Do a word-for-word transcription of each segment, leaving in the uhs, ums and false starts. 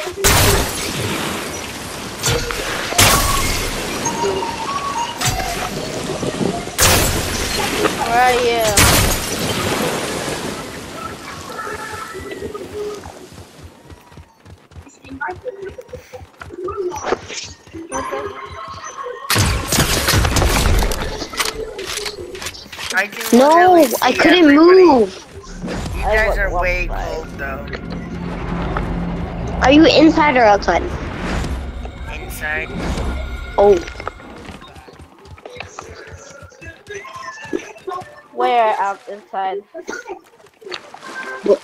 Where are you? I can No, I couldn't everybody. move. You guys are way cold though. Are you inside or outside? Inside. Oh. Where out inside? What?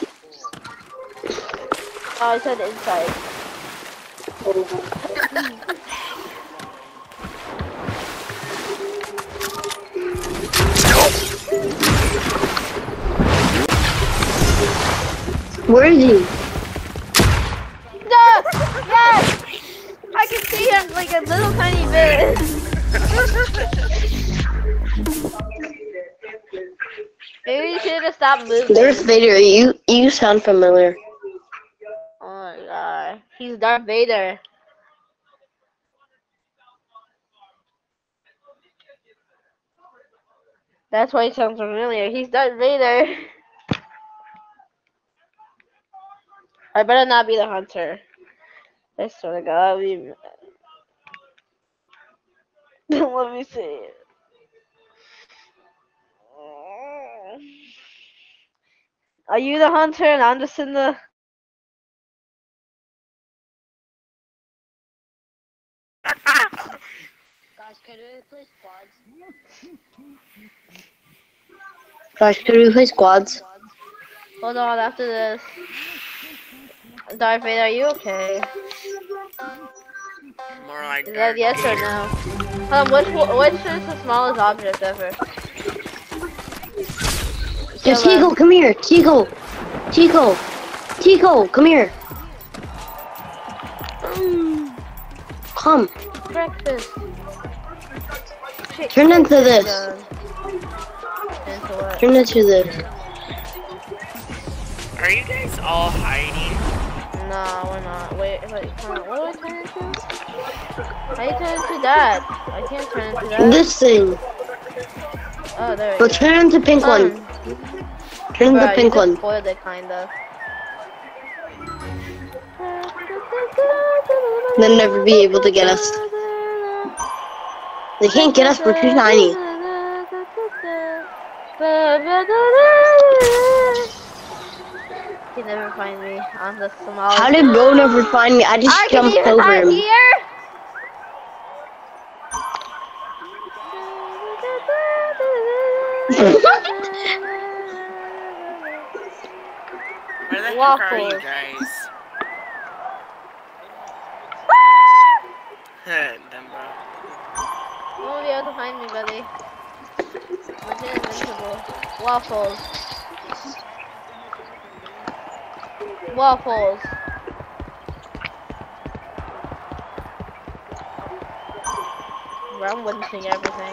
Oh, I said inside. Where is he? No! Yes! I can see him like a little tiny bit. Maybe you should have stopped moving. Darth Vader, you you sound familiar. Oh my god. He's Darth Vader. That's why he sounds familiar. He's Darth Vader. I better not be the hunter. I swear to God, I'll be... Don't let me see it. Are you the hunter and I'm just in the... Guys, could we play squads? Gosh, could we play squads? Hold on, after this. Darth Vader, are you okay? More like Is that yes or no? Um, which, which is the smallest object ever? Yo, Tico, come here. Tico. Tico. Tico, come here. Come. Breakfast. Turn into this. Into what? Turn into this. Are you guys all hiding? No, we're not. Wait, wait, come on. What do I turn into? How do you turn into that? I can't turn into that. This thing. Oh, there we But go. turn into pink Um, one. Turn into Bro, pink you one. just spoiled it, kinda. They'll never be able to get us. They can't get us, we're too tiny. You never find me on the small. How did bro never find me? I just I can jumped even over hide him. here. Where the heck are Waffles. you guys? Dumbo. You won't be able to find me, buddy. Legit invincible. Waffles. Waffles. Bro, I'm witnessing everything.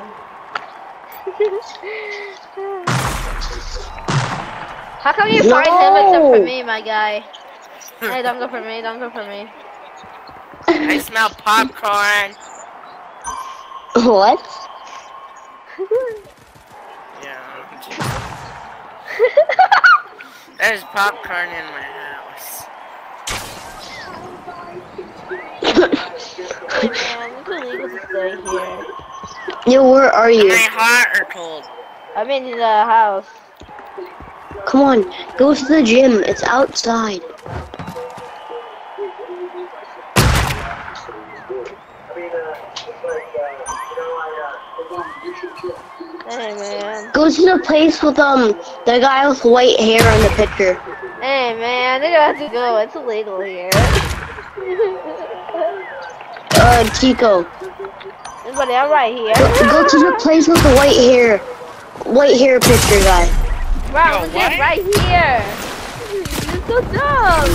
How come you No. find him except for me, my guy? Hey, don't go for me, don't go for me. I smell popcorn. What? Yeah. There's popcorn in my house. Man, it's illegal to stay here. Yo, where are Am you? I hot or cold? I'm in the house. Come on, go to the gym. It's outside. Hey, man. Go to the place with um the guy with white hair in the picture. Hey, man, they don't have to go. It's illegal here. Uh, Chico. Buddy, I'm right here. Go, go to the place with the white hair, white hair picture guy. Bro, Yo, I'm what? just right here. You're so dumb.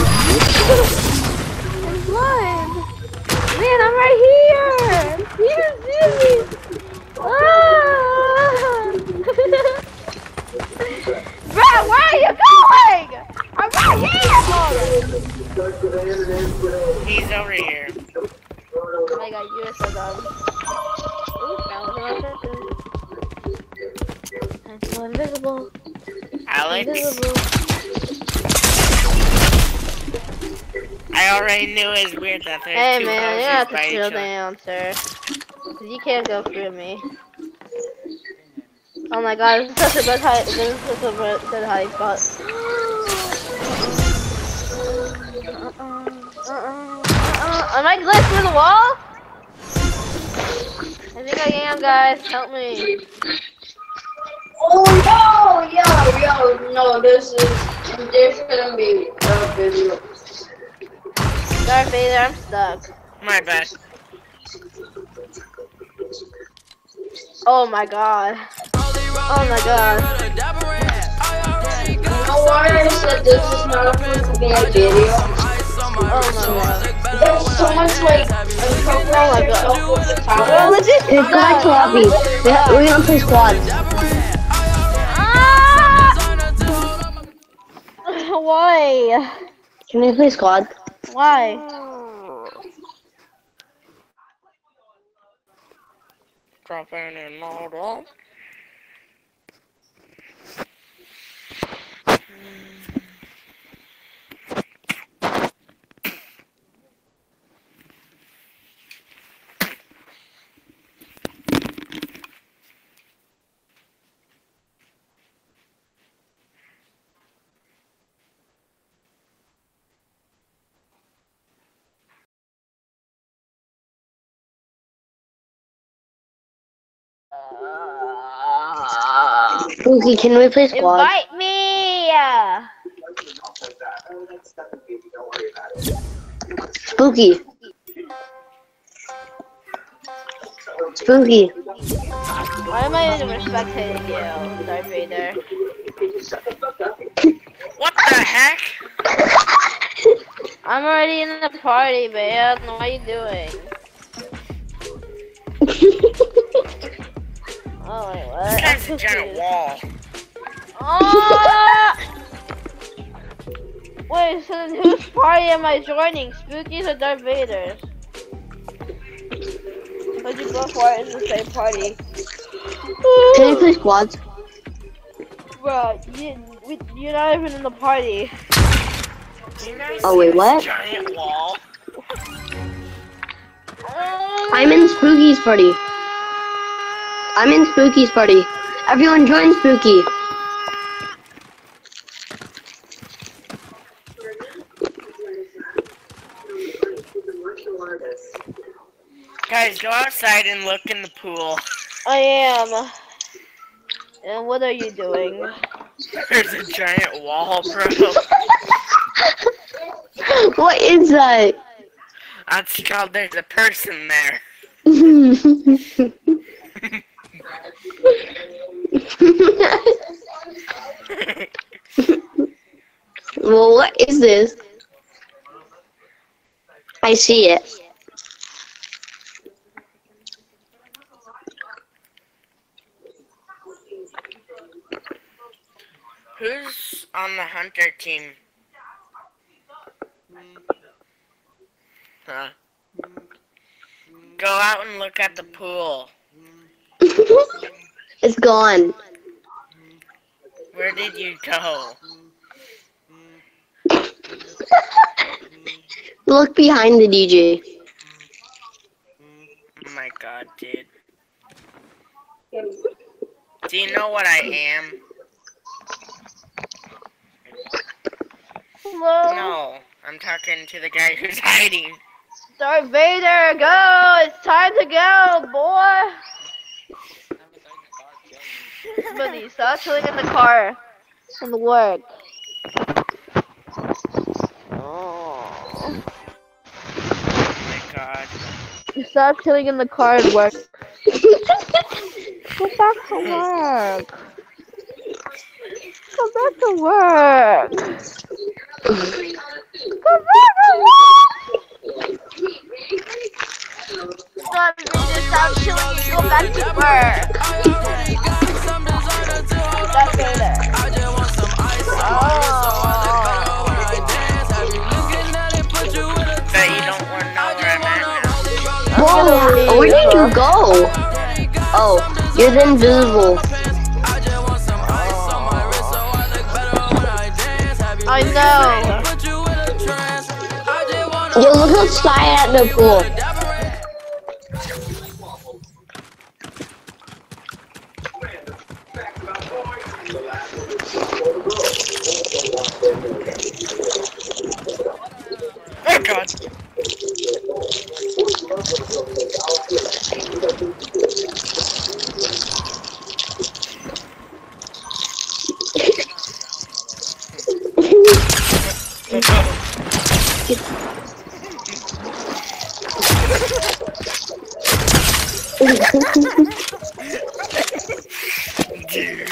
I'm blind. Man, I'm right here. You didn't see me. Ah. Bro, where are you going? I'm right here. He's over here. Oh my god, you are so dumb. Ooh, that was my I'm so invisible. Alex? Invisible. I already knew it was weird that there's Hey two man, you houses have to by chill each other. down, sir. Cause you can't go through me. Oh my god, this is such a good high. This is such a good good high spot. Uh-uh, uh-uh, uh-uh. Am I glitched through the wall? I think I am, guys. Help me. Oh no! Yo, yo, no, this is, there shouldn't be a video. Darth Vader, I'm stuck. My bad. Oh my god. Oh my god. You know why I said this is not supposed to be a video? Oh my god. There's so much like, Oh my god. well, legit. Hey, go back to lobby. We're, we're gonna play squads. Why? Can we play squad? Why? Dropping in model. Spooky, can we play squad? Invite me! Spooky. Spooky. Why am I even respecting you, Darth Vader? What the heck? I'm already in the party, man. What are you doing? Oh, wait, what? This guy's a giant wall. Oh! Wait, so then whose party am I joining? Spooky's or Darth Vader's? But you both are in the same party. Can we play squads? Bro, you, we, you're not even in the party. You guys Oh, see wait, this what? giant wall? I'm in Spooky's party. I'm in Spooky's party. Everyone join Spooky. Guys, go outside and look in the pool. I am. And what are you doing? There's a giant wall, bro. What is that? That's called there's a person there. Well, what is this? I see it. Who's on the hunter team? Huh? Go out and look at the pool. It's gone. Where did you go? Look behind the D J. Oh my god, dude. Do you know what I am? Hello? No, I'm talking to the guy who's hiding. Darth Vader, go! It's time to go, boy! Buddy, stop chilling in the car. In the work. Oh. Oh my god. Stop chilling in the car and work. Go back to work. Go back to work. Go back to work. Stop, stop chilling and go back to work. That's Vader. Bet you don't want gonna leave, where did bro. you go? Oh, you're the invisible. I know. Yo, look outside at the pool. Oh god. Dude.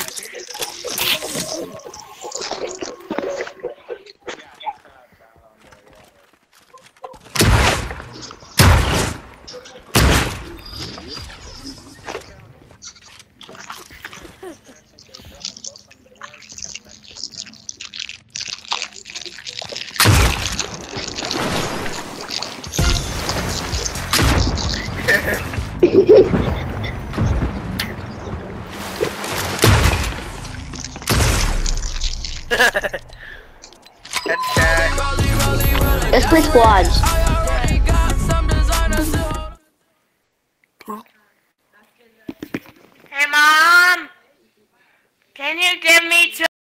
Headshot. Let's play squads. Hey mom! Can you give me two?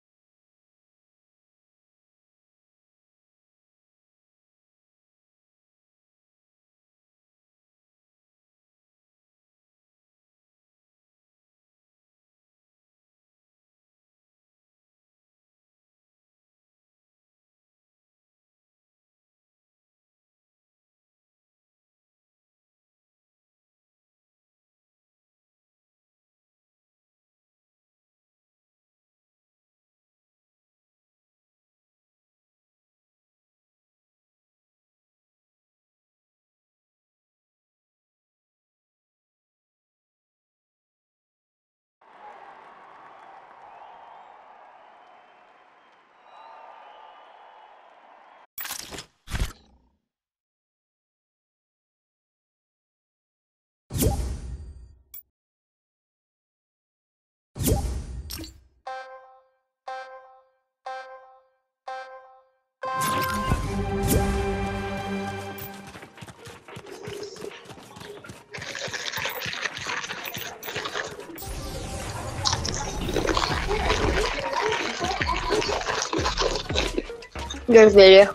Good video.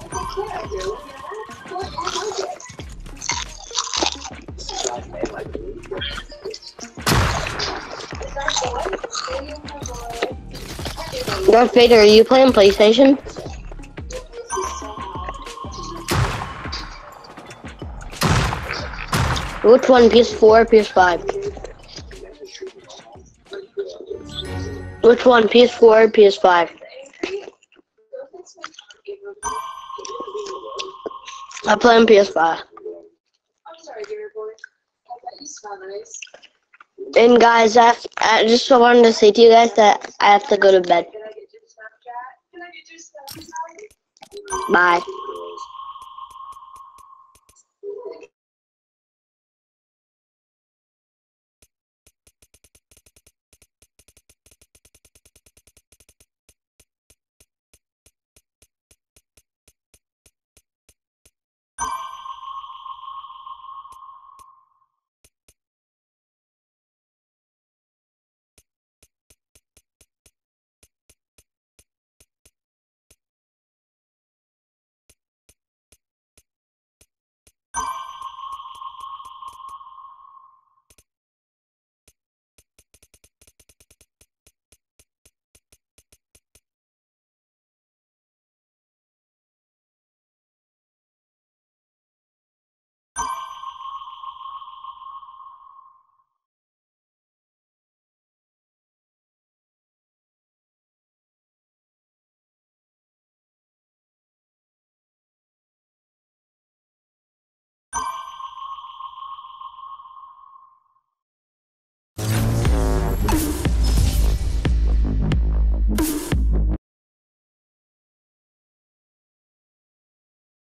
Darth Vader, are you playing PlayStation? Which one, P S four or P S five? Which one, P S four or P S five? I play on P S five. And guys, I, I just wanted to say to you guys that I have to go to bed. Bye.